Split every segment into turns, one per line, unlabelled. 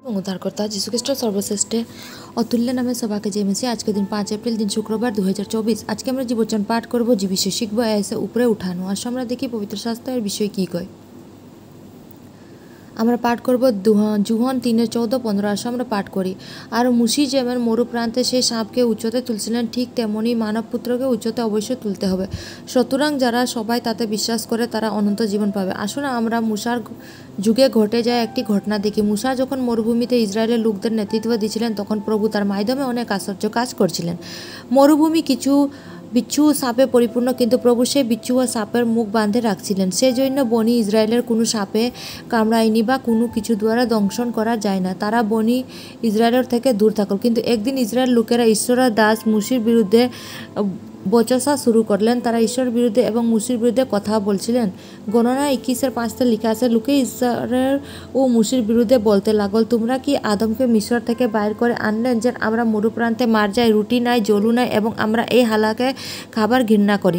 উদ্ধারকর্তা যীশুখ্রিস্ট সর্বশ্রেষ্ঠে অতুল্য নামে সবাকে জয় মেসি। আজকে দিন 5 এপ্রিল, দিন শুক্রবার 2024। আজকে আমরা জীবচন পাঠ করব, যে বিষয় শিখবো এসে উপরে উঠানো। আসো আমরা দেখি পবিত্র শাস্ত্রের বিষয় কী কয়। আমরা পাঠ করব জুহন 3:14-15। আসো আমরা পাঠ করি। আর মুসি যেমন মরু প্রান্তে সেই সাপকে উচ্চতে তুলছিলেন, ঠিক তেমনি মানবপুত্রকে উচ্চতে অবশ্যই তুলতে হবে। সুতরাং যারা সবাই তাতে বিশ্বাস করে তারা অনন্ত জীবন পাবে। আসুন আমরা মুসার যুগে ঘটে যায় একটি ঘটনা দেখি। মুসা যখন মরুভূমিতে ইসরায়েলের লোকদের নেতৃত্ব দিয়েছিলেন, তখন প্রভু তার মাধ্যমে অনেক আশ্চর্য কাজ করছিলেন। মরুভূমি কিছু বিচ্ছু সাপে পরিপূর্ণ, কিন্তু প্রভু সেই বিচ্ছু ও সাপের মুখ বাঁধে রাখছিলেন। সেই জন্য বনি ইসরায়েলের কোনো সাপে কামড়ায়নি বা কোনো কিছু দ্বারা দংশন করা যায় না। তারা বনি ইসরায়েলের থেকে দূর থাকল। কিন্তু একদিন ইসরায়েল লোকেরা ঈশ্বরের দাস মুসির বিরুদ্ধে বচসা শুরু করলেন। তারা ঈশ্বরের বিরুদ্ধে এবং মুসির বিরুদ্ধে কথা বলছিলেন। গণনা 21:5 লেখা আছে, লোকে ঈশ্বরের ও মুসির বিরুদ্ধে বলতে লাগল, তোমরা কি আদমকে মিশর থেকে বাইর করে আনলেন, যে আমরা মরুপ্রান্তে মার যাই, রুটি নাই, জলু নাই, এবং আমরা এই হালাকে খাবার ঘৃণা করি।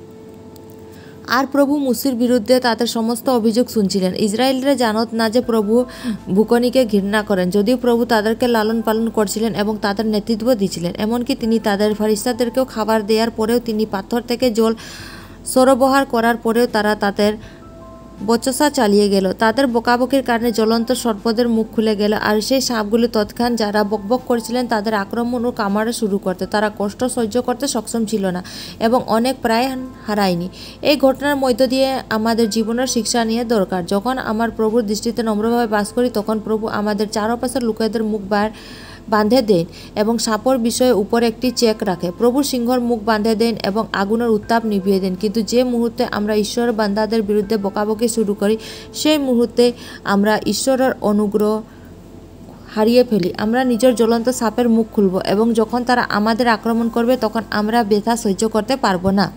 আর প্রভু মুসির বিরুদ্ধে তাদের সমস্ত অভিযোগ শুনছিলেন। ইসরায়েলরা জানত না যে প্রভু ভূকনিকে ঘৃণা করেন, যদিও প্রভু তাদেরকে লালন পালন করছিলেন এবং তাদের নেতৃত্ব দিয়েছিলেন। এমনকি তিনি তাদের ফেরেশতাদেরকেও খাবার দেওয়ার পরেও, তিনি পাথর থেকে জল সরবরাহ করার পরেও তারা তাদের বচসা চালিয়ে গেল। তাদের বকাবকির কারণে জ্বলন্ত সর্পদের মুখ খুলে গেল, আর সেই সাপগুলি তৎক্ষণ যারা বকবক করেছিলেন তাদের আক্রমণ ও কামড়া শুরু করতে। তারা কষ্ট সহ্য করতে সক্ষম ছিল না এবং অনেক প্রায় হারায়নি। এই ঘটনার মধ্য দিয়ে আমাদের জীবনের শিক্ষা নিয়ে দরকার। যখন আমার প্রভুর দৃষ্টিতে নম্রভাবে বাস করি, তখন প্রভু আমাদের চারপাশের লোকেদের মুখ বাঁধে দেন এবং সাপর বিষয়ে উপরে একটি চেক রাখে। প্রভু সিংহর মুখ বাঁধে দেন এবং আগুনের উত্তাপ নিভিয়ে দেন। কিন্তু যে মুহূর্তে আমরা ঈশ্বরের বান্দাদের বিরুদ্ধে বকাবকি শুরু করি, সেই মুহূর্তে আমরা ঈশ্বরের অনুগ্রহ হারিয়ে ফেলি। আমরা নিজের জ্বলন্ত সাপের মুখ খুলব এবং যখন তারা আমাদের আক্রমণ করবে, তখন আমরা ব্যথা সহ্য করতে পারবো না।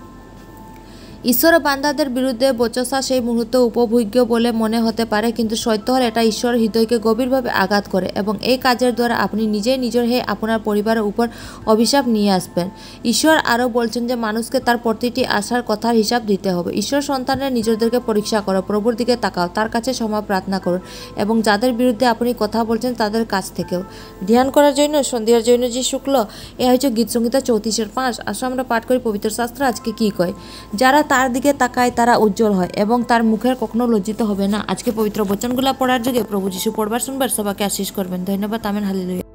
ঈশ্বরের বান্দাদের বিরুদ্ধে বচসা সেই মুহূর্তে উপভোগ্য বলে মনে হতে পারে, কিন্তু সত্য হল এটা ঈশ্বরের হৃদয়কে গভীরভাবে আঘাত করে এবং এই কাজের দ্বারা আপনি নিজেই নিজের আপনার পরিবারের উপর অভিশাপ নিয়ে আসবেন। ঈশ্বর আরও বলছেন যে মানুষকে তার প্রতিটি আশার কথার হিসাব দিতে হবে। ঈশ্বর সন্তানের নিজেদেরকে পরীক্ষা করো, প্রভুর দিকে তাকাও, তার কাছে ক্ষমা প্রার্থনা করুন এবং যাদের বিরুদ্ধে আপনি কথা বলছেন তাদের কাছ থেকেও। ধ্যান করার জন্য সন্ধ্যার জন্য যে শুক্ল, এ হচ্ছে গীতসংহিতা 34:5। আসো আমরা পাঠ করি পবিত্র শাস্ত্র আজকে কি কয়। যারা তার দিকে তাকায় তারা উজ্জ্বল হয় এবং তার মুখের কখনো লজ্জিত হবে না। আজকে পবিত্র বচনগুলা পড়ার যুগে প্রভু যিশু পড়বার শুনবার সবাইকে আশীষ করবেন। ধন্যবাদ। আমেন। হালেলুয়া।